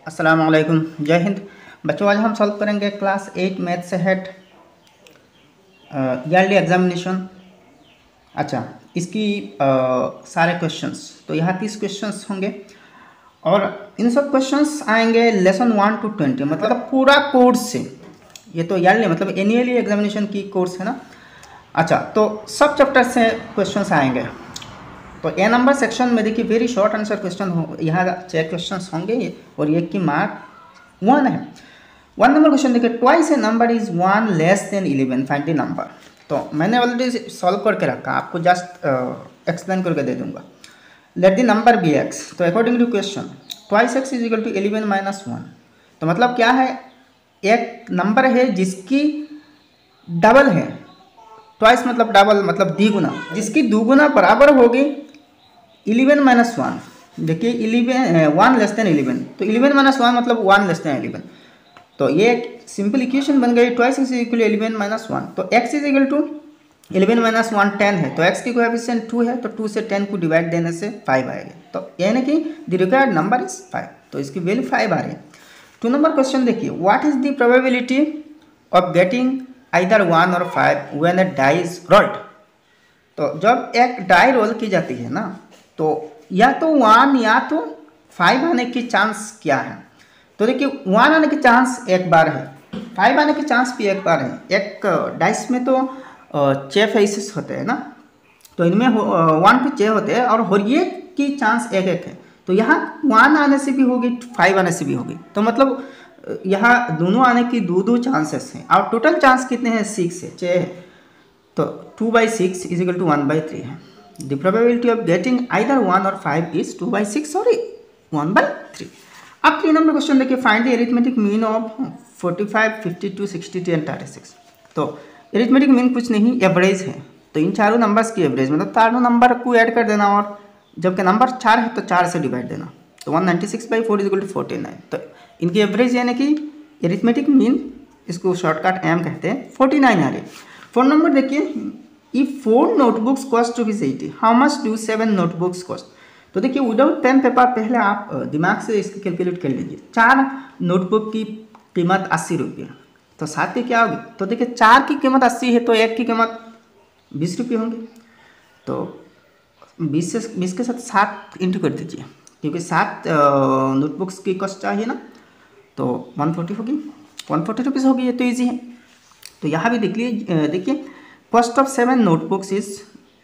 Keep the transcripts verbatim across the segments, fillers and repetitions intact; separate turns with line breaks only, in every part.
अस्सलाम वालेकुम, जय हिंद। बच्चों, आज हम सॉल्व करेंगे क्लास एट मैथ से हेड ईयरली एग्जामिनेशन। अच्छा, इसकी आ, सारे क्वेश्चंस तो यहाँ तीस क्वेश्चंस होंगे और इन सब क्वेश्चंस आएंगे लेसन वन टू ट्वेंटी, मतलब पूरा कोर्स से। ये तो ईयरली मतलब एनुअली एग्जामिनेशन की कोर्स है ना। अच्छा, तो सब चैप्टर से क्वेश्चंस आएंगे। तो ए नंबर सेक्शन में देखिए वेरी शॉर्ट आंसर क्वेश्चन हो, यहाँ छः क्वेश्चन होंगे और एक की मार्क वन है। वन नंबर क्वेश्चन देखिए, twice a number is one less than eleven, find the number. तो मैंने ऑलरेडी सॉल्व करके रखा, आपको जस्ट एक्सप्लेन करके दे दूंगा। Let the number be x. तो according to question twice x is equal to eleven minus one. तो मतलब क्या है, एक नंबर है जिसकी डबल है। ट्वाइस मतलब डबल मतलब द्विगुना, जिसकी दुगुना बराबर होगी इलेवन माइनस वन। देखिए eleven one less than eleven, तो इलेवन माइनस वन मतलब वन लेस देन इलेवन। तो ये एक सिंपल इक्वेशन बन गई, twice is equal to eleven minus one. तो x is equal to eleven minus one ten है, तो x की कोएफिशिएंट टू है, तो टू से टेन को डिवाइड देने से फाइव आएगा। तो यानी कि the required number is five, तो इसकी वैल्यू फाइव आ रही है। टू नंबर क्वेश्चन देखिए, what is the probability of getting either one और five when a die is rolled. तो जब एक डाई रोल की जाती है ना, तो या तो वन या तो फाइव आने की चांस क्या है। तो देखिए वन आने की चांस एक बार है, फाइव आने की चांस भी एक बार है। एक डाइस में तो छः फेसेस होते हैं ना, तो इनमें वन टू छः होते हैं और हर एक की चांस एक एक है। तो यहाँ वन आने से भी होगी, फाइव आने से भी होगी। तो मतलब यहाँ दोनों आने की दो दो चांसेस हैं और टोटल चांस कितने हैं, सिक्स है, छः है। तो two by six is equal to one by three है। The probability of getting either one और five is two by six और वन बाई थ्री। अब थ्री नंबर क्वेश्चन देखिए, find the arithmetic mean of forty five, fifty two, sixty two and thirty six. तो arithmetic mean कुछ नहीं, average है। तो इन चारों नंबर्स की एवरेज मतलब चारों नंबर को ऐड कर देना और जबकि नंबर चार है तो चार से डिवाइड देना। तो one ninety six by four is equal to forty nine. तो इनकी एवरेज यानी कि एरिथमेटिक मीन, इसको शॉर्टकट एम कहते हैं, फोर्टी नाइन आ रही है। फोर नंबर देखिए, if four notebooks cost rupees eighty, how much do seven notebooks cost. तो देखिए विदाउट पेन पेपर पहले आप दिमाग से इसकी कैलकुलेट कर लीजिए। चार नोटबुक की कीमत अस्सी रुपये, तो सात की क्या होगी। तो देखिए चार की कीमत अस्सी है तो एक की कीमत बीस रुपये होंगे। तो बीस से बीस के साथ सात इंटू कर दीजिए, क्योंकि सात नोटबुक्स की कॉस्ट चाहिए ना, तो वन फोर्टी होगी, वन फोर्टी रुपीज़ होगी। ये तो ईजी है। तो यहाँ भी देख लीजिए, देखिए cost of seven notebooks is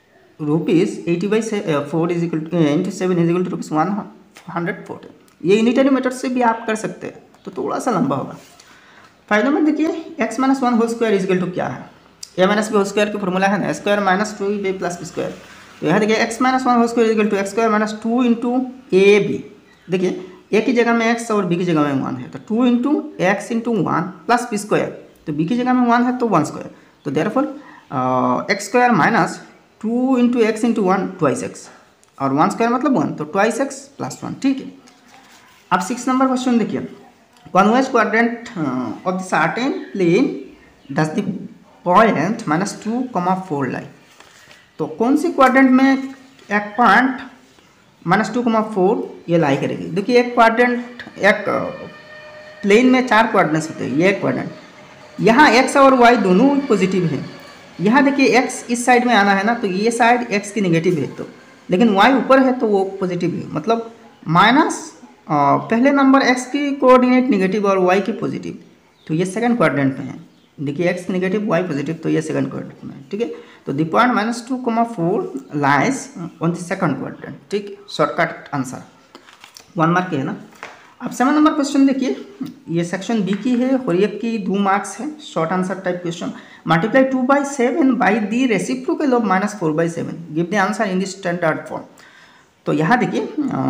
rupees eighty by four is equal into seven is equal to rupees one hundred forty. ये यूनिटरी मेथड से भी आप कर सकते हैं, तो थोड़ा सा लंबा होगा। फाइव नंबर देखिए, x minus one whole square is equal to क्या है, a minus b whole square की फॉर्मूला है ना, square minus two b plus B square. तो यहाँ देखिए x minus one whole square is equal to x square minus two into a b. देखिए a की जगह में एक्स और बी की जगह में वन है, तो two into x into one plus B square. तो बी की जगह में वन है तो वन स्क्वायर, तो therefore x square minus two into x into one twice x, और वन स्क्वायर मतलब वन, तो ट्वाइस एक्स प्लस वन। ठीक है। अब सिक्स नंबर क्वेश्चन देखिए, convex quadrant of the certain plane does the point minus two comma four lie. तो कौन सी क्वाड्रेंट में एक point minus two comma four ये लाई करेगी। देखिए एक क्वाड्रेंट, एक प्लेन में चार क्वाड्रेंट्स होते हैं, ये एक क्वाड्रेंट, यहाँ एक्स और वाई दोनों पॉजिटिव है। यहाँ देखिए एक्स इस साइड में आना है ना, तो ये साइड एक्स की नेगेटिव है, तो लेकिन वाई ऊपर है तो वो पॉजिटिव है। मतलब माइनस पहले नंबर एक्स की कोऑर्डिनेट नेगेटिव और वाई की पॉजिटिव, तो ये सेकंड क्वाड्रेंट में है। देखिए एक्स नेगेटिव वाई पॉजिटिव, तो ये सेकंड क्वाड्रेंट में है। ठीक है। तो the point minus two comma four lies on the second quadrant. ठीक, शॉर्टकट आंसर, वन मार्क की है ना। अब सेवन नंबर क्वेश्चन देखिए, ये सेक्शन बी की है और एक की दो मार्क्स है, short answer type question. Multiply two by seven by the reciprocal of minus four by seven, give the answer in the standard form. तो यहाँ देखिए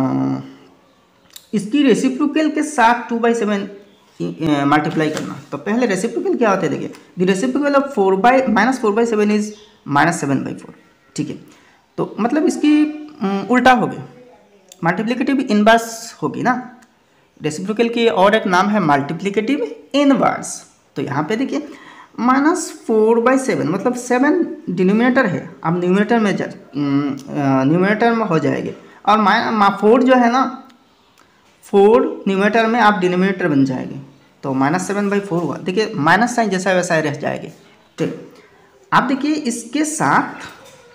इसकी रेसिप्रोकल के साथ टू बाई सेवन मल्टीप्लाई करना। तो पहले रेसिप्रोकल क्या होता है, देखिए the reciprocal of four by minus four by seven is minus seven by four. ठीक है। तो मतलब इसकी उल्टा होगी, मल्टीप्लिकेटिव इनवर्स होगी ना। रेसिप्रोकल की और एक नाम है मल्टीप्लिकेटिव इनवर्स। तो यहाँ पे देखिए माइनस फोर बाई सेवन मतलब सेवन डिनोमिनेटर है, अब न्यूमिनेटर में न्यूमिनेटर में हो जाएगी, और माइ फोर जो है ना, फोर न्यूमेटर में आप डिनोमिनेटर बन जाएंगे, तो माइनस सेवन बाई फोर हुआ। देखिए माइनस साइन जैसा वैसा रह जाएगा। ठीक, आप देखिए इसके साथ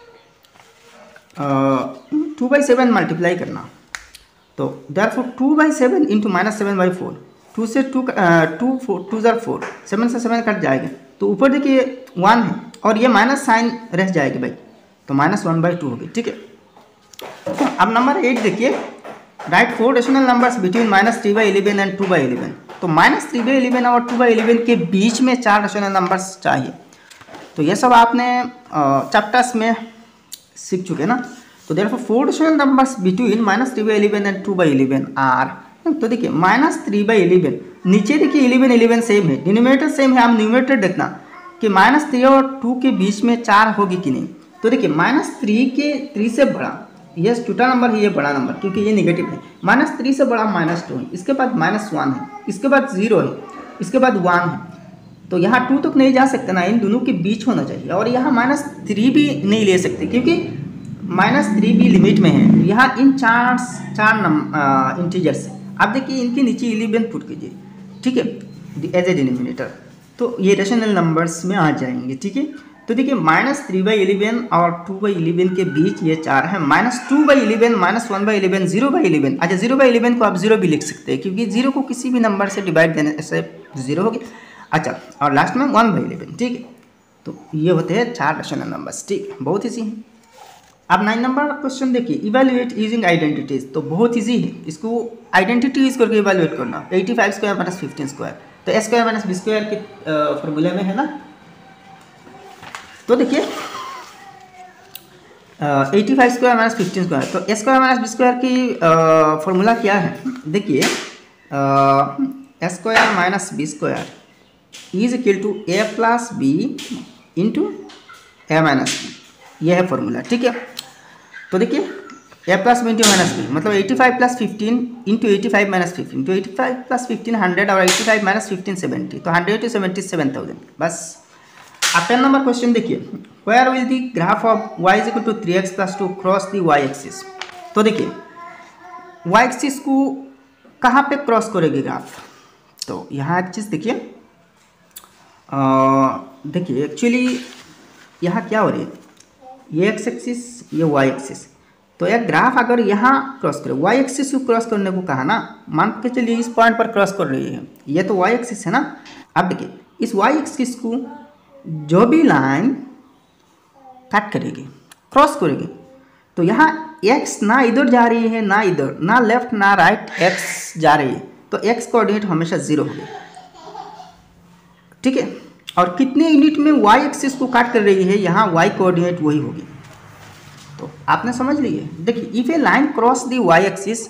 टू बाई सेवन मल्टीप्लाई करना, तो therefore two by seven into minus seven by four, two से टू टू फोर टू ज़र फोर, सेवन से सेवन कट जाएगा, तो ऊपर देखिए वन है और ये माइनस साइन रह जाएगी भाई, तो माइनस वन बाई टू होगी। ठीक है, अब नंबर एट देखिए, write four rational numbers between minus three by eleven and two by eleven. तो माइनस थ्री बाई इलेवन और टू बाई इलेवन के बीच में चार रेशनल नंबर्स चाहिए। तो ये सब आपने चैप्टर्स में सीख चुके ना। तो therefore four rational numbers between minus three by eleven and two by eleven are, तो देखिए माइनस थ्री बाई इलेवन, नीचे देखिए इलेवन इलेवन सेम है, डिनोमिनेटर सेम है, आप न्यूमेरेटर देखना कि माइनस थ्री और टू के बीच में चार होगी कि नहीं। तो देखिए माइनस थ्री के थ्री से बड़ा, ये छोटा नंबर है, ये बड़ा नंबर क्योंकि ये नेगेटिव है। माइनस थ्री से बड़ा माइनस टू है, इसके बाद माइनस वन है, इसके बाद जीरो है, इसके बाद वन है, तो यहाँ टू तक नहीं जा सकते ना, इन दोनों के बीच होना चाहिए। और यहाँ माइनस थ्री भी नहीं ले सकते क्योंकि माइनस थ्री भी लिमिट में है। यहाँ इन चार चार नंबर इंटीजर्स है, आप देखिए इनके नीचे इलेवन पुट कीजिए, ठीक है, एज ए डिनोमिनेटर, तो ये रेशनल नंबर्स में आ जाएंगे। ठीक है, तो देखिए माइनस थ्री बाई इलेवन और टू बाई इलेवन के बीच ये चार है, minus two by eleven, minus one by eleven, zero by eleven. अच्छा, जीरो बाई इलेवन को आप जीरो भी लिख सकते हैं क्योंकि जीरो को किसी भी नंबर से डिवाइड देने से जीरो होगी। अच्छा, और लास्ट में वन बाई इलेवन। ठीक है, तो ये होते हैं चार रेशनल नंबर्स। ठीक है, बहुत ईजी है। अब नाइन नंबर क्वेश्चन देखिए, इवेल्युएट यूजिंग आइडेंटिटीज। तो बहुत ईजी है, इसको आइडेंटिटी यूज करके इवेल्युएट करना। Eighty five square minus fifteen square, तो A square minus B square के फॉर्मूले में है ना। तो देखिए eighty five square minus fifteen square, तो A square minus B square की फॉर्मूला क्या है, देखिए A square minus B square is equal to A plus B into A minus B, यह है फॉर्मूला। ठीक है, तो देखिए A plus B into minus B मतलब eighty five plus fifteen into eighty five minus fifteen, तो eighty five plus fifteen hundred और eighty five minus fifteen seventy, तो hundred to seventy seven thousand बस। अब टेन नंबर क्वेश्चन देखिए, where will the graph of y is equal to three x plus two cross the y axis. तो देखिए y axis को कहाँ पे cross करेगी ग्राफ, तो यहाँ एक चीज़ देखिए, देखिए एक्चुअली यहाँ क्या हो रही है, ये एक्स एक्सिस, ये y एक्सिस, तो एक ग्राफ अगर यहाँ क्रॉस करे, y एक्सिस को क्रॉस करने को कहा ना, मान के चलिए इस पॉइंट पर क्रॉस कर रही है, ये तो y एक्सिस है ना। अब देखिए इस y एक्सिस को जो भी लाइन कट करेगी, क्रॉस करेगी, तो यहाँ x ना इधर जा रही है ना इधर, ना लेफ्ट ना राइट, x जा रही है, तो x कोऑर्डिनेट हमेशा जीरो होगी। ठीक है, और कितने यूनिट में y एक्सिस को काट कर रही है, यहाँ y कोऑर्डिनेट वही होगी। तो आपने समझ लिए। देखिए if a line cross the y axis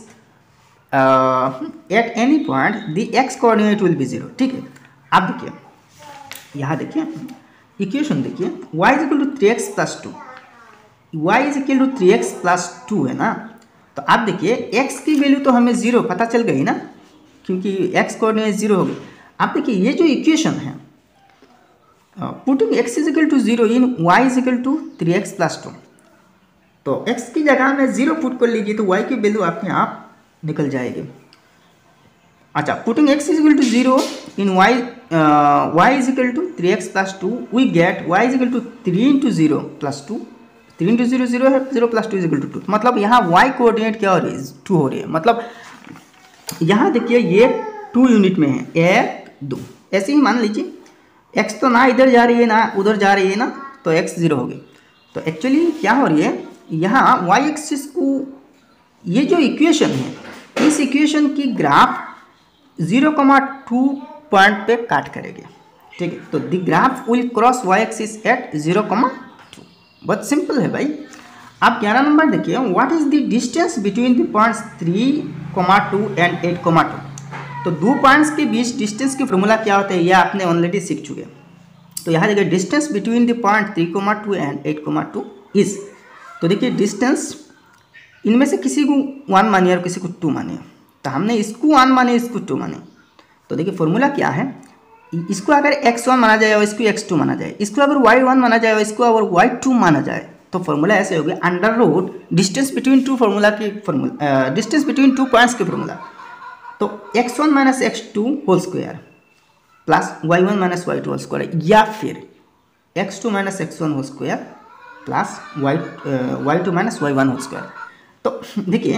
at any point the x coordinate will be zero. ठीक है, आप देखिए यहाँ देखिए इक्वेशन देखिए, y is equal to three x plus two, y is equal to three x plus two है ना। तो आप देखिए x की वैल्यू तो हमें जीरो पता चल गई ना, क्योंकि x कोऑर्डिनेट जीरो हो गई। आप देखिए ये जो इक्वेशन है, putting x is equal to zero in y is equal to three x plus two, तो x की जगह में जीरो पुट कर लीजिए तो y की वैल्यू अपने आप निकल जाएगी। अच्छा, putting x is equal to zero in y y is equal to three x plus two, we get y is equal to three into zero plus two, three into zero zero है, zero plus two is equal to two, मतलब यहाँ y coordinate क्या हो रही है, to हो रही है। मतलब यहाँ देखिए ये टू यूनिट में है, एक दो, ऐसे ही मान लीजिए x तो ना इधर जा रही है ना उधर जा रही है ना, तो x जीरो हो गई। तो एक्चुअली क्या हो रही है, यहाँ y एक्सिस को, ये जो इक्वेशन है, इस इक्वेशन की graph zero comma two point पे काट करेगी। ठीक है, तो the graph will cross y axis at zero comma two. बहुत सिंपल है भाई। आप ग्यारह नंबर देखिए, what is the distance between the points three comma two and eight comma two. तो दो पॉइंट्स के बीच डिस्टेंस की फॉर्मूला क्या होता है, ये आपने ऑलरेडी सीख चुके हैं। तो यहाँ देखिए distance between the point three comma two and eight comma two is, तो देखिए डिस्टेंस इनमें से किसी को वन मानिए और किसी को टू मानिए, तो हमने इसको वन माने इसको टू माने। तो देखिए फॉर्मूला क्या है, इसको अगर एक्स वन माना जाए और इसको एक्स टू माना जाए, इसको अगर वाई वन माना जाए और इसको अगर वाई टू माना जाए, तो फॉर्मूला ऐसे हो गया under root distance between two formula की formula, distance between two points की फॉर्मूला। तो x one minus x two whole square plus y one minus y two whole square, या फिर x two minus x one whole square plus y y two minus y one whole square. तो देखिए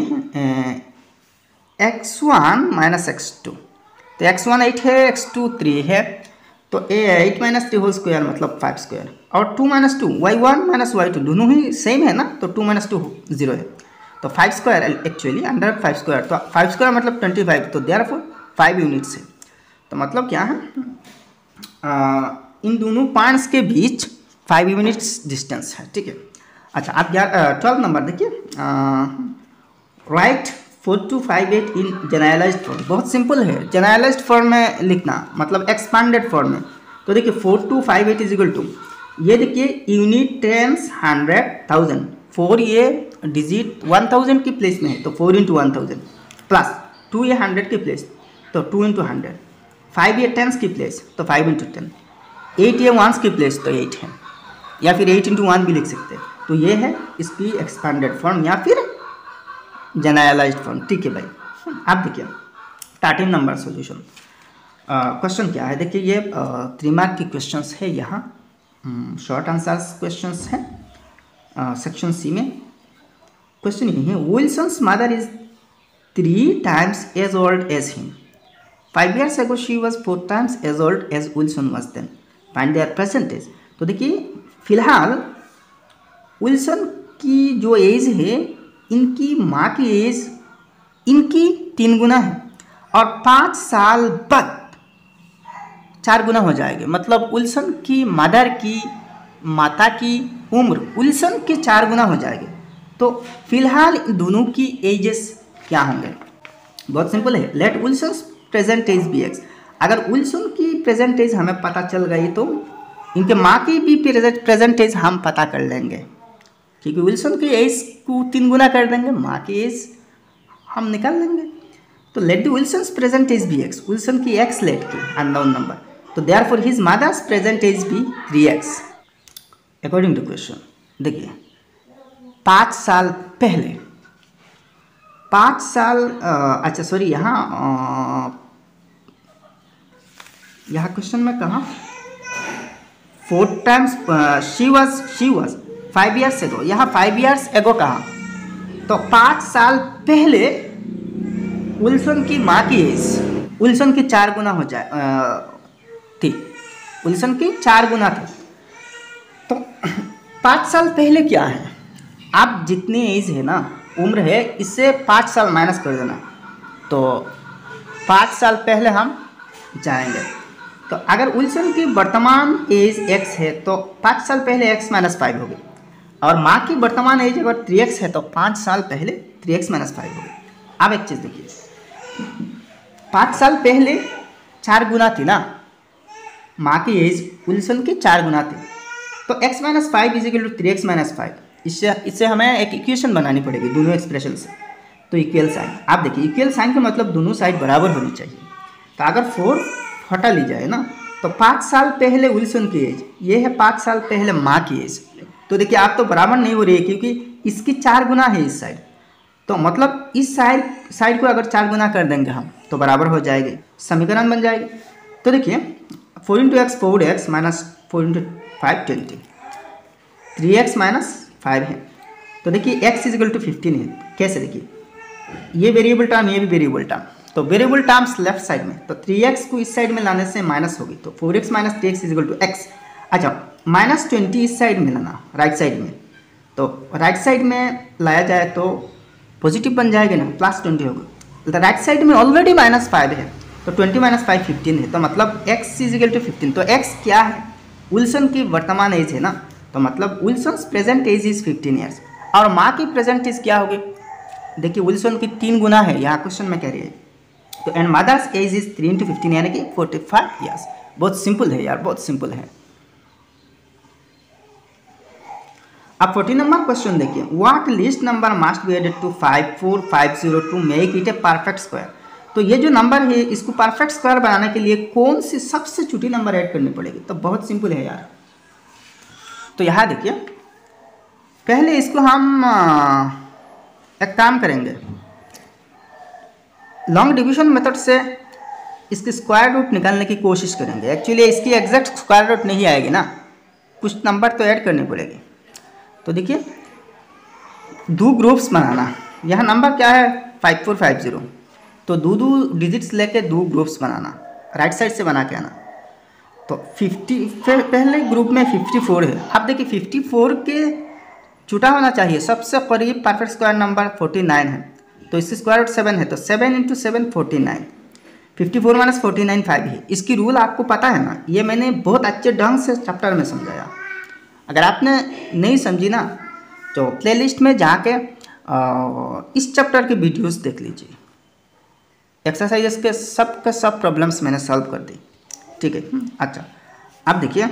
x one minus x two, तो x one eight है, x two three है, तो ए eight minus three whole square मतलब five square, और two minus two y one minus y two दोनों ही सेम है ना, तो टू माइनस टू जीरो है, तो five square actually under five square, तो फाइव स्क्वायर मतलब ट्वेंटी फाइव, तो देयरफॉर फाइव यूनिट्स है। तो मतलब क्या है, आ, इन दोनों पॉइंट्स के बीच फाइव यूनिट्स डिस्टेंस है, ठीक है। अच्छा आप ट्वेल्व नंबर देखिए, write four two five eight in generalized form. बहुत सिंपल है, जनरलाइज्ड फॉर्म में लिखना मतलब एक्सपांडेड फॉर्म में। तो देखिए four two five eight is equal to, ये देखिए unit tens hundred thousand, four ये डिजिट वन थाउजेंड की प्लेस में है तो four into one thousand, plus two ये हंड्रेड की प्लेस तो टू इंटू हंड्रेड, फाइव ये टेंस की प्लेस तो फाइव इंटू टेन, एट ये वंस की प्लेस तो एट है, या फिर एट इंटू वन भी लिख सकते हैं। तो ये है इसकी एक्सपांडेड फॉर्म या फिर जनरलाइज्ड फॉर्म, ठीक है भाई। आप देखिए थर्टीन नंबर सॉल्यूशन, क्वेश्चन क्या है देखिए, ये थ्री मार्क की क्वेश्चंस है, यहाँ शॉर्ट आंसर्स क्वेश्चंस है सेक्शन सी में। क्वेश्चन ये है, Wilson's mother is three times as old as him, five years ago she was four times as old as Wilson was then, find their present age. तो देखिए फिलहाल Wilson की जो as है, इनकी माँ की एज इनकी तीन गुना है, और पाँच साल बाद चार गुना हो जाएगी, मतलब विल्सन की मदर की माता की उम्र विल्सन के चार गुना हो जाएगी। तो फिलहाल दोनों की एजेस क्या होंगे, बहुत सिंपल है, let Wilson present age be x. अगर विल्सन की प्रेजेंट एज हमें पता चल गई तो इनके माँ की भी प्रेजेंट एज हम पता कर लेंगे, क्योंकि विल्सन की एज को तीन गुना कर देंगे, माँ की एज हम निकाल लेंगे। तो let the Wilson present age be x, Wilson की एक्स लेट की अननोन नंबर, तो therefore his mother's present age be three x according to question. देखिए पाँच साल पहले, पाँच साल आ, अच्छा सॉरी यहाँ यहाँ क्वेश्चन में कहा four times she was she was five years ago, यहाँ फाइव ईयर्स एगो कहा, तो पाँच साल पहले विल्सन की माँ की एज विल्सन की चार गुना हो जाए थी, विल्सन की चार गुना थी। तो पाँच साल पहले क्या है, आप जितनी एज है ना, उम्र है, इससे पाँच साल माइनस कर देना, तो पाँच साल पहले हम जाएंगे। तो अगर विल्सन की वर्तमान एज एक्स है तो पाँच साल पहले एक्स माइनस फाइव होगी, और माँ की वर्तमान एज अगर थ्री एक्स है तो पाँच साल पहले थ्री एक्स माइनस फाइव होगी। अब एक चीज़ देखिए, पाँच साल पहले चार गुना थी ना, माँ की एज विल्सन की चार गुना थी, तो x minus five is equal to three x minus five. इससे इससे हमें एक इक्वेशन बनानी पड़ेगी दोनों एक्सप्रेशन से, तो इक्वल साइन। आप देखिए इक्वल साइन का मतलब दोनों साइड बराबर होनी चाहिए। तो अगर फोर हटा ली जाए ना, तो पाँच साल पहले विल्सन की एज, ये है पाँच साल पहले माँ की एज, तो देखिए आप तो बराबर नहीं हो रही है क्योंकि इसकी चार गुना है इस साइड, तो मतलब इस साइड साइड को अगर चार गुना कर देंगे हम तो बराबर हो जाएगी, समीकरण बन जाएगी। तो देखिए four into x four x minus four into five twenty, three x minus five है, तो देखिए x is equal to fifteen है। कैसे देखिए, ये वेरिएबल टर्म ये भी वेरिएबल टर्म, तो वेरिएबल टर्म्स लेफ्ट साइड में, तो थ्री एक्स को इस साइड में लाने से माइनस होगी, तो four x minus three x is equal to x. अच्छा माइनस ट्वेंटी इस साइड में लाना, राइट साइड में, तो राइट साइड में लाया जाए तो पॉजिटिव बन जाएगा ना, प्लस ट्वेंटी होगा। तो राइट साइड में ऑलरेडी माइनस फाइव है, तो ट्वेंटी माइनस फाइव फिफ्टीन है, तो मतलब x is equal to fifteen. तो x क्या है, विल्सन की वर्तमान एज है ना, तो मतलब Wilson present age is fifteen years, और माँ की प्रेजेंट एज क्या होगी, देखिए विल्सन की तीन गुना है, यहाँ क्वेश्चन में कह रही है, तो and mother's age is three into fifteen यानी कि फोर्टी फाइव ईयर्स। बहुत सिंपल है यार, बहुत सिंपल है। अब फोर्टीन नंबर क्वेश्चन देखिए, what least number must be added to five four five zero to make it a perfect square. तो ये जो नंबर है इसको परफेक्ट स्क्वायर बनाने के लिए कौन सी सबसे छोटी नंबर ऐड करनी पड़ेगी, तो बहुत सिंपल है यार। तो यहाँ देखिए पहले इसको हम एक काम करेंगे, लॉन्ग डिवीजन मेथड से इसकी स्क्वायर रूट निकालने की कोशिश करेंगे। एक्चुअली इसकी एग्जैक्ट स्क्वायर रूट नहीं आएगी ना, कुछ नंबर तो ऐड करनी पड़ेगी। तो देखिए दो ग्रुप्स बनाना, यहाँ नंबर क्या है फाइव फोर फाइव जीरो, तो दो दो डिजिट्स लेके दो ग्रुप्स बनाना, राइट साइड से बना के आना। तो पचास पहले ग्रुप में चौवन है। अब देखिए चौवन के छोटा होना चाहिए, सबसे करीब परफेक्ट स्क्वायर नंबर उनचास है, तो इसकी स्क्वायर रूट सेवन है, तो seven into seven forty nine, fifty four minus forty nine five है। इसकी रूल आपको पता है ना, ये मैंने बहुत अच्छे ढंग से चैप्टर में समझाया। अगर आपने नहीं समझी ना तो प्लेलिस्ट में जाके इस चैप्टर के वीडियोस देख लीजिए, एक्सरसाइजेस के सब के सब प्रॉब्लम्स मैंने सॉल्व कर दी, ठीक है। अच्छा अब देखिए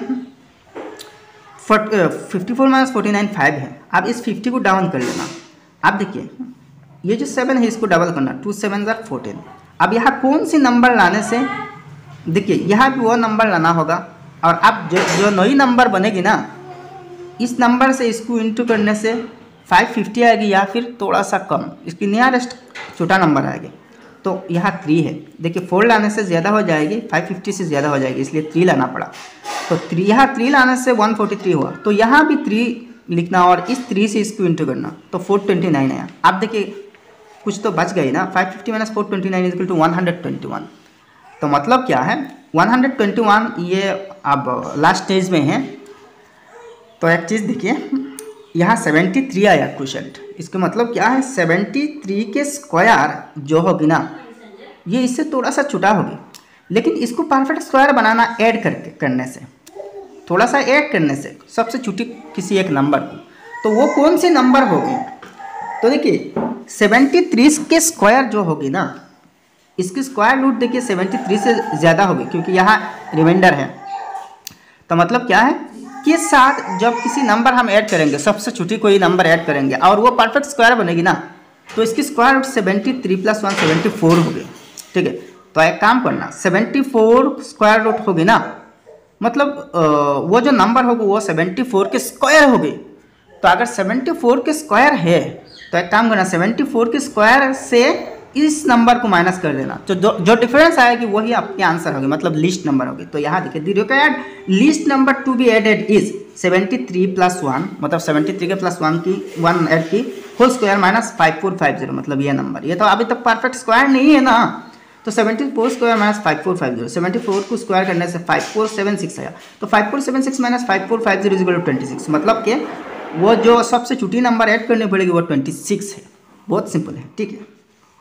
fifty four minus forty nine five है। अब इस फिफ्टी को डाउन कर लेना। अब देखिए ये जो सेवन है इसको डबल करना, टू सेवन ज़ार फोर्टीन। अब यहाँ कौन सी नंबर लाने से, देखिए यहाँ भी वो नंबर लाना होगा, और अब जो जो नई नंबर बनेगी ना, इस नंबर से इसको इंटू करने से फाइव फिफ्टी आएगी या फिर थोड़ा सा कम, इसकी नियरेस्ट छोटा नंबर आएगी। तो यहाँ थ्री है, देखिए फोर लाने से ज़्यादा हो जाएगी, फाइव फिफ्टी से ज़्यादा हो जाएगी, इसलिए थ्री लाना पड़ा। तो थ्री यहाँ थ्री लाने से वन फोर्टी थ्री हुआ, तो यहाँ भी थ्री लिखना और इस थ्री से इसको इंटू करना, तो फोर ट्वेंटी नाइन आया। अब देखिए कुछ तो बच गई ना, five fifty minus four twenty nine equal to one hundred twenty one. तो मतलब क्या है वन हंड्रेड ट्वेंटी वन, ये अब लास्ट स्टेज में है। तो एक चीज़ देखिए यहाँ सेवेंटी थ्री आया क्वोशंट, इसका मतलब क्या है सेवेंटी थ्री के स्क्वायर जो होगी ना, ये इससे थोड़ा सा छोटा होगी, लेकिन इसको परफेक्ट स्क्वायर बनाना ऐड करके करने से, थोड़ा सा ऐड करने से सबसे छोटी किसी एक नंबर को, तो वो कौन सी नंबर होगी। तो देखिए सेवेंटी थ्री के स्क्वायर जो होगी ना, इसकी स्क्वायर रूट देखिए सेवेंटी थ्री से ज़्यादा होगी, क्योंकि यहाँ रिमाइंडर है। तो मतलब क्या है कि साथ जब किसी नंबर हम ऐड करेंगे, सबसे छोटी कोई नंबर ऐड करेंगे और वो परफेक्ट स्क्वायर बनेगी ना, तो इसकी square root seventy three plus one seventy four होगी, ठीक है। तो एक काम करना, सेवेंटी फोर स्क्वायर रूट होगी ना, मतलब वो जो नंबर होगी वो सेवेंटी फोर के स्क्वायर होगी। तो अगर सेवेंटी फोर के स्क्वायर है तो एक काम करना, सेवेंटी फोर के स्क्वायर से इस नंबर को माइनस कर देना, तो जो जो डिफरेंस आएगी वही आपके आंसर होगी, मतलब लिस्ट नंबर होगी। तो यहाँ देखिए the required least number to be added is seventy three plus one, मतलब सेवेंटी थ्री के प्लस वन की वन ऐड की whole square minus five four five zero, मतलब ये नंबर, ये तो अभी तक परफेक्ट स्क्वायर नहीं है ना। तो seventy four square minus five four five zero, seventy four को स्क्वायर करने से फाइव फोर सेवन सिक्स आया, तो five four seven six minus five four five zero is equal to twenty six, मतलब कि वो जो सबसे छोटी नंबर ऐड करनी पड़ेगी वो ट्वेंटी सिक्स है। बहुत सिंपल है, ठीक है।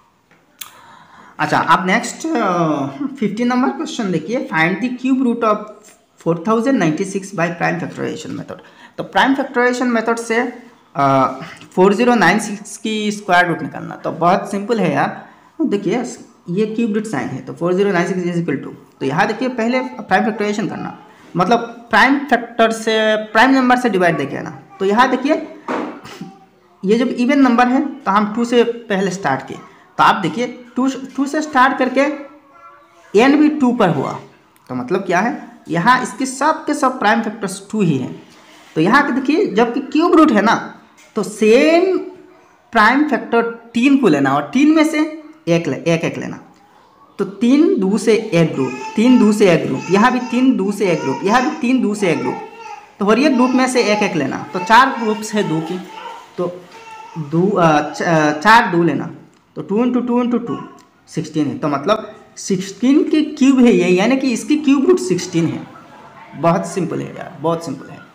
अच्छा अब नेक्स्ट फिफ्टीन नंबर क्वेश्चन देखिए, find the cube root of four thousand ninety six by prime factorization method. तो प्राइम फैक्टराइजेशन मेथड से फोर थाउजेंड नाइन्टी सिक्स की स्क्वायर रूट निकालना तो बहुत सिंपल है यार। देखिए ये क्यूब रूट साइन है, तो four thousand ninety six is equal to, तो यहाँ देखिए पहले प्राइम फैक्टराइजेशन करना, मतलब प्राइम फैक्टर से प्राइम नंबर से डिवाइड देके आना। तो यहाँ देखिए ये जब इवन नंबर है तो हम टू से पहले स्टार्ट किए, तो आप देखिए टू टू से स्टार्ट करके एन भी टू पर हुआ, तो मतलब क्या है यहाँ इसके सब के सब प्राइम फैक्टर्स टू ही हैं। तो यहाँ के देखिए जबकि क्यूब रूट है ना, तो सेम प्राइम फैक्टर तीन को लेना और तीन में से एक ले, एक एक लेना। तो तीन दो से एक ग्रुप, तीन दो से एक ग्रुप, यहाँ भी तीन दो से एक ग्रुप, यहाँ भी तीन दो से एक ग्रुप, तो हर एक ग्रुप में से एक एक लेना। तो चार ग्रुप्स है दो की, तो दो चार दो लेना, तो two into two into two sixteen है, तो मतलब सिक्सटीन की क्यूब है ये, यानी कि इसकी क्यूब रूट सिक्सटीन है। बहुत सिंपल है यार, बहुत सिंपल है।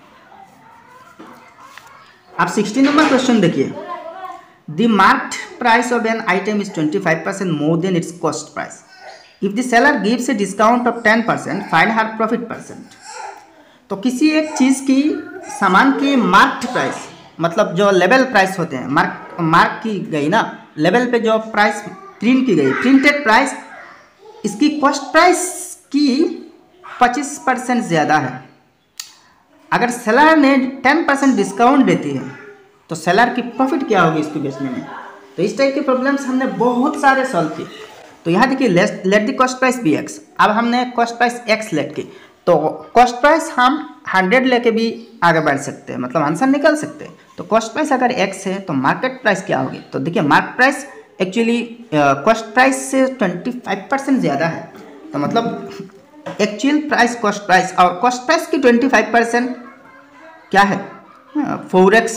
आप सिक्सटीन नंबर क्वेश्चन देखिए, the marked price of an item is twenty five percent more than its cost price. If the seller gives a discount of ten percent find her profit percent. तो किसी एक चीज़ की सामान की marked price, मतलब जो level price होते हैं, मार्क मार्क की गई ना, लेवल पे जो प्राइस प्रिंट की गई, प्रिंटेड प्राइस, इसकी कॉस्ट प्राइस की पच्चीस परसेंट ज़्यादा है। अगर सेलर ने टेन परसेंट डिस्काउंट देती है तो सेलर की प्रॉफिट क्या होगी इसको बेचने में। तो इस टाइप के प्रॉब्लम्स हमने बहुत सारे सॉल्व किए। तो यहाँ देखिए let the cost price be x, अब हमने कॉस्ट प्राइस एक्स लेट की, तो कॉस्ट प्राइस हम हंड्रेड लेके भी आगे बढ़ सकते हैं, मतलब आंसर निकल सकते हैं। तो कॉस्ट प्राइस अगर एक्स है तो मार्केट प्राइस क्या होगी, तो देखिए market price actually cost price से पच्चीस परसेंट ज़्यादा है, तो मतलब एक्चुअल प्राइस कॉस्ट प्राइस और कॉस्ट प्राइस की पच्चीस परसेंट क्या है, four x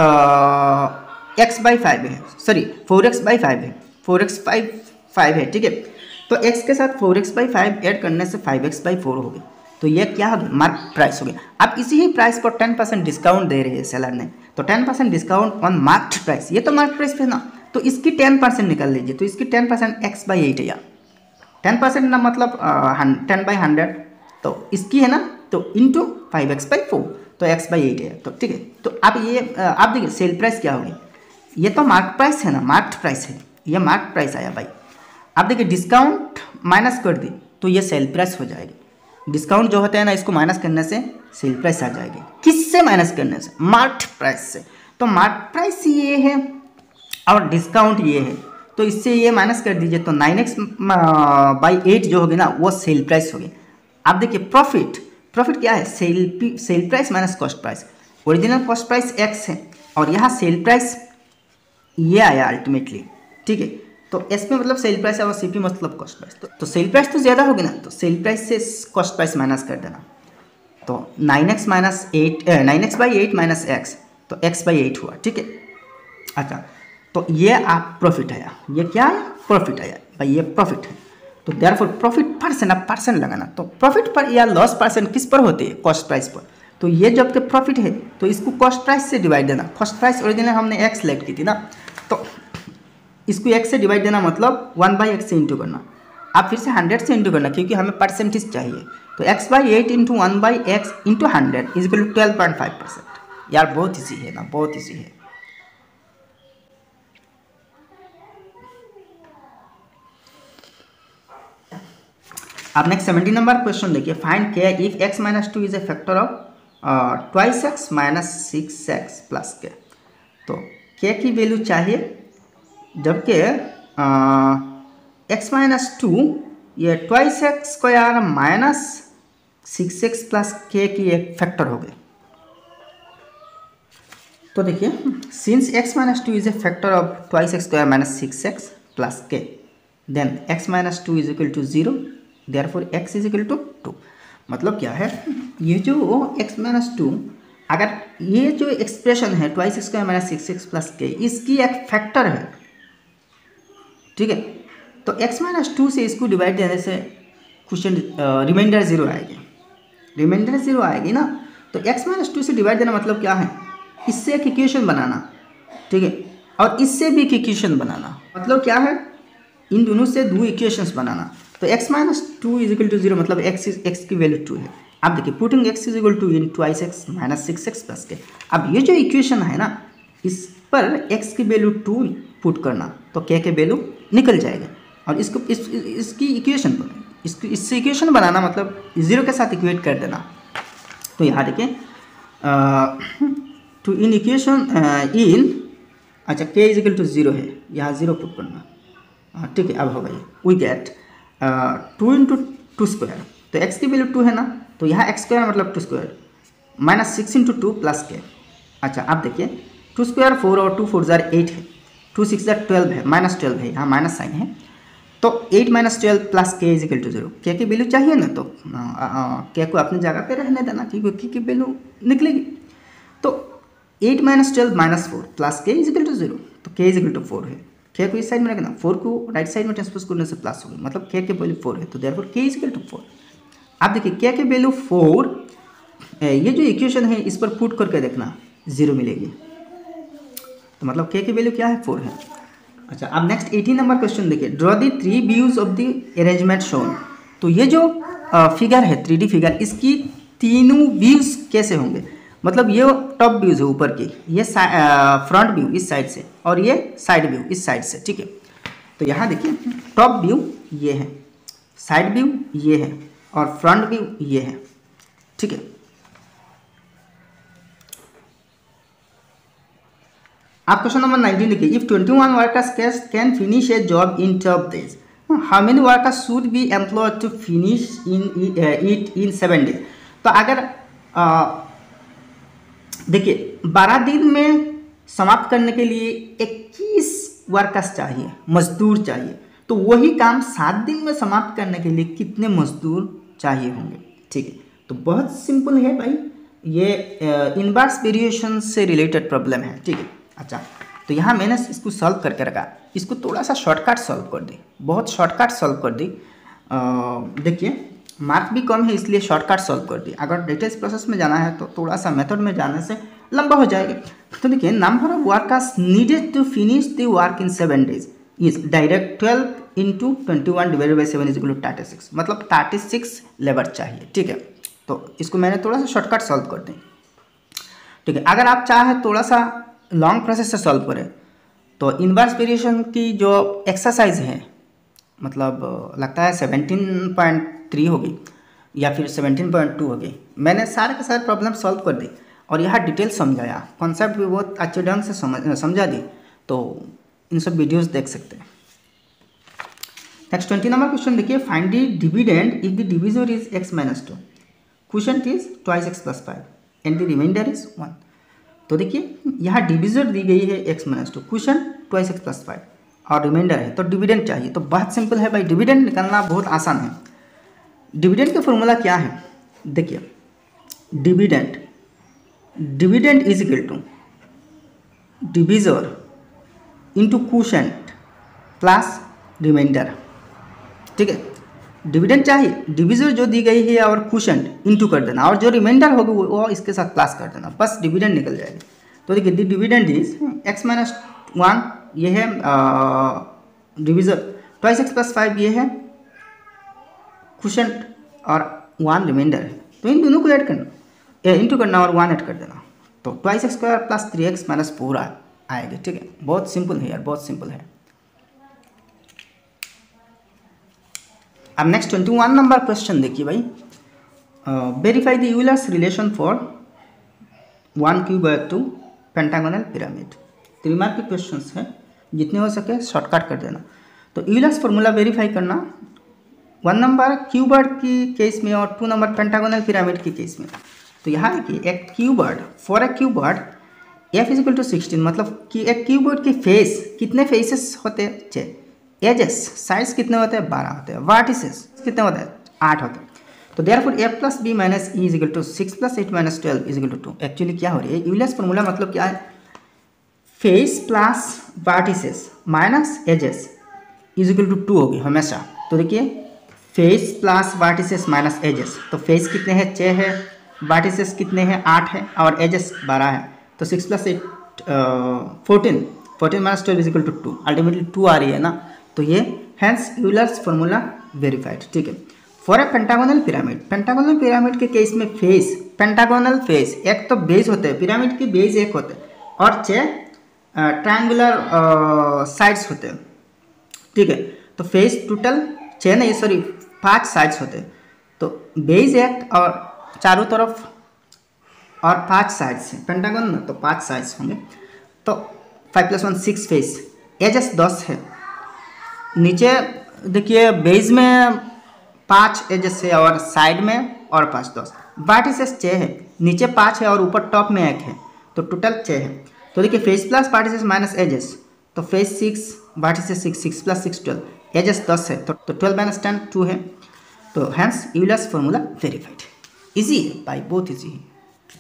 x by five है, sorry four x by five है, फोर एक्स बाई फाइव है, ठीक है। तो x के साथ four x by five add करने से फाइव एक्स बाई फोर हो गया, तो ये क्या हो गया, मार्क प्राइस हो गया। अब इसी ही प्राइस पर टेन परसेंट डिस्काउंट दे रहे हैं सेलर ने, तो ten percent discount on marked price, ये तो मार्क प्राइस पे ना, तो इसकी टेन परसेंट निकाल लीजिए, तो इसकी ten percent x by eight है यार, टेन परसेंट ना मतलब टेन बाई हंड्रेड, तो इसकी है ना, तो into five x by four, तो एक्स बाई एट है, तो ठीक है। तो आप ये आप देखिए सेल प्राइस क्या होगी, ये तो मार्क प्राइस है ना, मार्क्ड प्राइस है, ये मार्क प्राइस आया भाई। आप देखिए डिस्काउंट माइनस कर दी तो ये सेल प्राइस हो जाएगी, डिस्काउंट जो होता है ना इसको माइनस करने से सेल प्राइस आ जाएगी। किससे माइनस करने से, मार्क्ड प्राइस से, तो मार्क प्राइस ये है और डिस्काउंट ये है, तो इससे ये माइनस कर दीजिए, तो नाइन एक्स बाई एट जो होगी ना वो सेल प्राइस होगी। आप देखिए प्रॉफिट, प्रॉफिट क्या है, sale sale price minus cost price, original cost price x है और यहाँ सेल प्राइस ये आया अल्टीमेटली, ठीक है। तो एस में मतलब सेल प्राइस है और सी पी मतलब कॉस्ट प्राइस, तो, तो सेल प्राइस तो ज़्यादा होगी ना, तो सेल प्राइस से कॉस्ट प्राइस माइनस कर देना, तो nine x minus eight nine x by eight minus x, तो एक्स बाई एट हुआ, ठीक है। अच्छा, तो ये आप प्रॉफिट आया, ये क्या आया, प्रॉफिट आया भाई, ये प्रॉफिट है, तो देयरफॉर प्रॉफिट परसेंट, आप परसेंट लगाना, तो प्रॉफिट पर या लॉस परसेंट किस पर होती है, कॉस्ट प्राइस पर, तो ये जब के प्रॉफिट है तो इसको कॉस्ट प्राइस से डिवाइड देना, कॉस्ट प्राइस ओरिजिनल हमने एक्स सेलेक्ट की थी ना, तो इसको एक्स से डिवाइड देना मतलब वन बाई एक्स से इंटू करना, आप फिर से हंड्रेड से इंटू करना क्योंकि हमें परसेंटेज चाहिए, तो x by eight into one by x into hundred is equal to twelve point five percent. यार बहुत ईजी है ना, बहुत ईजी है। आप नेक्स्ट सेवेंटी नंबर क्वेश्चन देखिए, find k if x minus two is a factor of twice x minus six x plus k, तो के की वैल्यू चाहिए जबकि एक्स माइनस टू ये twice x square minus six x plus k की एक factor हो गए। तो देखिए since x minus two is a factor of twice x square minus six x plus k, then x minus two is equal to zero, therefore x is equal to two. मतलब क्या है, ये जो x minus to, अगर ये जो expression है twice x square minus six x plus k, इसकी एक फैक्टर है, ठीक है। तो x माइनस टू से इसको डिवाइड देने से क्वेश्चन रिमाइंडर जीरो आएगी, रिमाइंडर जीरो आएगी ना, तो x माइनस टू से डिवाइड देना मतलब क्या है, इससे एक इक्वेशन बनाना, ठीक है, और इससे भी एक इक्वेशन बनाना, मतलब क्या है, इन दोनों से दो इक्वेशंस बनाना। तो x minus two is equal to zero मतलब x x की वैल्यू टू है। आप देखिए putting x is equal to in twice x minus six x plus k, अब ये जो इक्वेशन है ना इस पर x की वैल्यू टू पुट करना तो k के वैल्यू निकल जाएगा, और इसको इस, इसकी इक्वेशन पर इसकी इससे इक्वेशन बनाना मतलब जीरो के साथ इक्वेट कर देना। तो यहाँ देखिए टू इन इक्वेशन इन, अच्छा k is equal to zero है, यहाँ जीरो पुट करना, ठीक है। अब होगा ये we get two into two square, तो x की वैल्यू टू है ना, तो यहाँ एक्स स्क्वायर मतलब two square minus six into two plus k. अच्छा आप देखिए टू स्क्वायर फोर और टू फोर जार एट है, टू सिक्स जार ट्वेल्व है, माइनस ट्वेल्व है, यहाँ माइनस साइन है, तो eight minus twelve plus k is equal to zero. K की वैल्यू चाहिए ना, तो के को अपनी जगह पे रहने देना क्योंकि के की वैल्यू निकलेगी। तो eight minus twelve minus four plus k is equal to zero, तो k is equal to four है, के को इस साइड में रखना, फोर को राइट साइड में ट्रांसपोज करने से प्लस होगी, मतलब के के वैल्यू फोर है, तो देयरफॉर के इज इक्वल टू फोर। आप देखिए के के वैल्यू फोर, ये जो इक्वेशन है इस पर पुट करके देखना जीरो मिलेगी, तो मतलब के की वैल्यू क्या है, फोर है। अच्छा अब नेक्स्ट एटीन नंबर क्वेश्चन देखिए, draw the three views of the arrangement shown. तो ये जो फिगर है थ्री डी फिगर, इसकी तीनों व्यूज कैसे होंगे, मतलब ये टॉप व्यूज है ऊपर की, ये फ्रंट व्यू इस साइड से और ये साइड व्यू इस साइड से, ठीक है। तो यहाँ देखिए टॉप व्यू ये है, साइड व्यू ये है और फ्रंट व्यू ये है, ठीक है। आप क्वेश्चन नंबर नाइनटीन देखिए, if twenty one workers can finish a job in twelve days, how many workers should be employed to finish in it in seven days. तो अगर देखिए बारह दिन में समाप्त करने के लिए इक्कीस वर्कर्स चाहिए, मजदूर चाहिए। तो वही काम सात दिन में समाप्त करने के लिए कितने मजदूर चाहिए होंगे। ठीक है, तो बहुत सिंपल है भाई, ये इनवर्स वेरिएशन से रिलेटेड प्रॉब्लम है। ठीक है, अच्छा तो यहाँ मैंने इसको सॉल्व करके रखा, इसको थोड़ा सा शॉर्टकट सॉल्व कर दी, बहुत शॉर्टकट सॉल्व कर दी। देखिए मार्क भी कम है इसलिए शॉर्टकट सॉल्व कर दी, अगर डिटेल्स प्रोसेस में जाना है तो थोड़ा सा मेथड में जाने से लंबा हो जाएगा। तो देखिए number of workers needed to finish the work in seven days is direct twelve into twenty one divided by seven is equal to thirty six, मतलब थर्टी सिक्स लेबर चाहिए। ठीक है, तो इसको मैंने थोड़ा सा शॉर्टकट सॉल्व कर दी। ठीक है, अगर आप चाहे थोड़ा सा लॉन्ग प्रोसेस से सॉल्व करें तो इनवर्स वेरिएशन की जो एक्सरसाइज है, मतलब लगता है सेवनटीन पॉइंट थ्री होगी या फिर सेवनटीन पॉइंट टू होगी, मैंने सारे के सारे प्रॉब्लम सॉल्व कर दी और यहाँ डिटेल समझाया, कॉन्सेप्ट भी बहुत अच्छे ढंग से समझ समझा दी। तो इन सब वीडियोस देख सकते हैं। नेक्स्ट ट्वेंटी नंबर क्वेश्चन देखिए, find the dividend if the divisor is x minus two, question is twice x plus five and the remainder is one. तो देखिए यहाँ डिविजर दी गई है x minus two, question twice x plus five और remainder है, तो dividend चाहिए। तो बहुत सिंपल है भाई, डिविडेंड निकालना बहुत आसान है। डिविडेंड का फॉर्मूला क्या है, देखिए dividend dividend is equal to divisor into quotient plus remainder. ठीक है, डिविडेंड चाहिए, डिविजर जो दी गई है और क्वोशेंट इंटू कर देना और जो रिमाइंडर होगी वो इसके साथ प्लस कर देना, बस डिविडेंड निकल जाएगी। तो देखिए the dividend is x minus one, ये है divisor, twice x plus five ये है क्वोशेंट और वन रिमाइंडर है, तो इन दोनों को ऐड करना, इंटू करना और वन ऐड कर देना, तो twice x square plus three x minus four आएगी। ठीक है, बहुत सिंपल है यार, बहुत सिंपल है। अब next twenty one number question देखिए भाई, verify the Euler's relation for one cube two pentagonal pyramid. त्रिमार्किक क्वेश्चंस है, जितने हो सके शॉर्टकट कर देना। तो यूलर्स फॉर्मूला वेरीफाई करना वन नंबर क्यूबर्ड की केस में और टू नंबर पेंटागोनल पिरामिड की केस में। तो यहाँ देखिए एक cuboid, for a cuboid F is equal to sixteen, मतलब कि एक क्यूबर्ड की फेस कितने फेसेस होते हैं, छः, एजेस साइड्स कितने होते हैं, बारह होते हैं, वर्टिसेस कितने होते हैं, आठ होते हैं। तो therefore A plus B minus E is equal to six plus eight minus twelve is equal to two. Actually क्या हो रही है, यूलर्स फॉर्मूला मतलब क्या है, face plus vertices minus edges is equal to two होगी हमेशा। तो देखिए face plus vertices minus edges, तो फेस कितने हैं, छः है, वर्टिसेस कितने हैं, आठ है, और एजेस बारह है, तो six plus eight fourteen, fourteen minus twelve is equal to two, ultimately two आ रही है ना। तो ये हैंस यूलर्स फॉर्मूला वेरीफाइड। ठीक है, for a pentagonal pyramid, pentagonal pyramid के केस में फेस, पेंटागोनल फेस, एक तो बेस होते हैं, पिरामिड की बेस एक होते हैं और छः ट्रायंगुलर साइड्स होते हैं। ठीक है, तो फेस टोटल छः नहीं सॉरी पांच साइड्स होते हैं, तो बेस एक और चारों तरफ और पांच साइड्स हैं, पेंटागन में तो पांच साइड्स होंगे, तो five plus one six face, edges दस है, नीचे देखिए बेस में पाँच एजेस है और साइड में और पाँच, दस, वर्टिसेस छः है, नीचे पाँच है और ऊपर टॉप में एक है, तो टोटल छः है। तो देखिए face plus vertices minus edges, तो face six, vertices six, six plus six twelve, edges दस है, तो ट्वेल्व माइनस टेन टू है, तो hence Euler's formula verified. Easy है भाई, बहुत इजी है।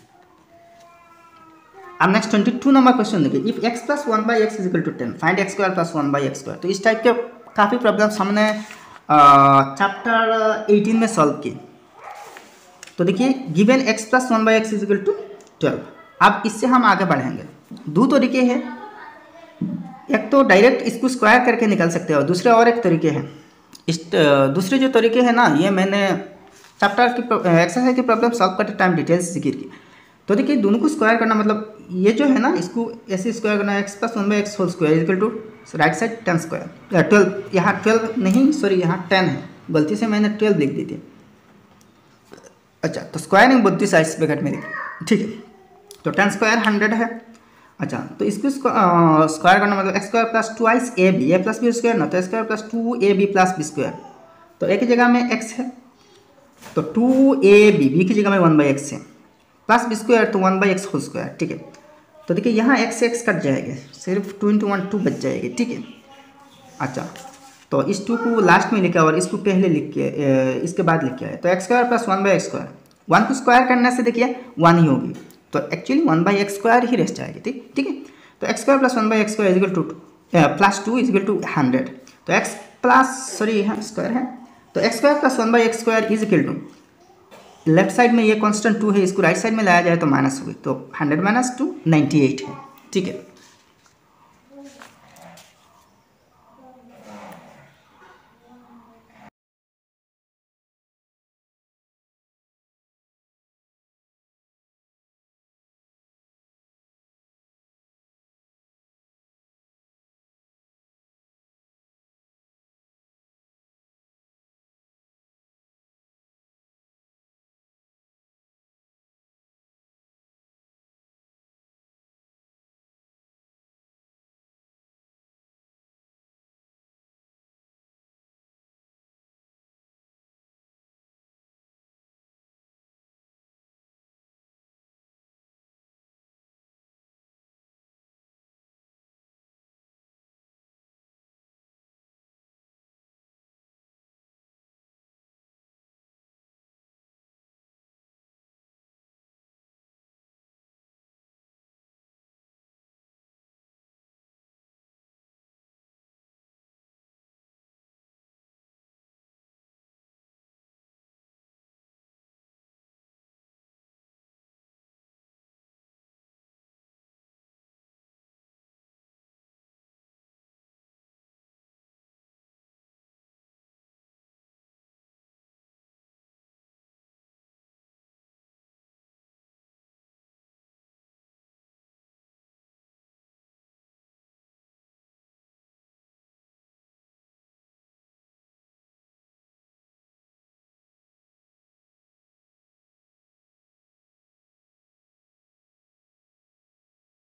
अब next twenty two number question देखिए, if x plus one by x is equal to ten find x square plus one by x square. तो इस टाइप के काफ़ी प्रॉब्लम्स हमने चैप्टर एटीन में सॉल्व किए। तो देखिए given x plus one by x is equal to twelve. अब इससे हम आगे बढ़ेंगे, दो तरीके हैं, एक तो डायरेक्ट इसको स्क्वायर करके निकल सकते हैं और दूसरे और एक तरीके हैं। इस दूसरे जो तरीके हैं ना, ये मैंने चैप्टर की एक्सरसाइज की प्रॉब्लम सॉल्व करते टाइम डिटेल्स जिक्र की। तो देखिए दोनों को स्क्वायर करना मतलब ये जो है ना, इसको ऐसे स्क्वायर करना, x plus one by x whole square equal to right side ten square, twelve, यहाँ ट्वेल्व नहीं सॉरी यहाँ टेन है, गलती से मैंने ट्वेल्व लिख दी थी। अच्छा, तो स्क्वायरिंग बुद्धि साइड्स ब्रैकेट में लिखी, ठीक है। तो टेन स्क्वायर हंड्रेड है। अच्छा, तो इसको स्क्वायर करना मतलब x square plus twice A B, A plus B square ना, तो square plus two A B plus B square, तो ए की जगह में एक्स है तो टू ए बी, बी की जगह में वन बाई एक्स है, प्लस बी स्क्वायर तो one by x whole square, ठीक है। तो देखिए यहाँ एक्स से एक्स कट जाएगा, सिर्फ टू इंटू वन टू बच जाएगी, ठीक है। अच्छा, तो इस टू को लास्ट में लिखा और इसको पहले लिख के इसके बाद लिख के आए, तो x square plus one by x square, one को स्क्वायर करने से देखिए वन ही होगी, तो actually one by x square ही रेस्ट जाएगी, ठीक ठीक है। तो x square plus one by x square is equal to plus two is equal to hundred, तो एक्स प्लस सॉरी यहाँ स्क्वायर है, तो x square plus one by x square is equal to left side में ये कांस्टेंट टू है, इसको right side में लाया जाए तो माइनस होगी, तो hundred minus two ninety eight है, ठीक है।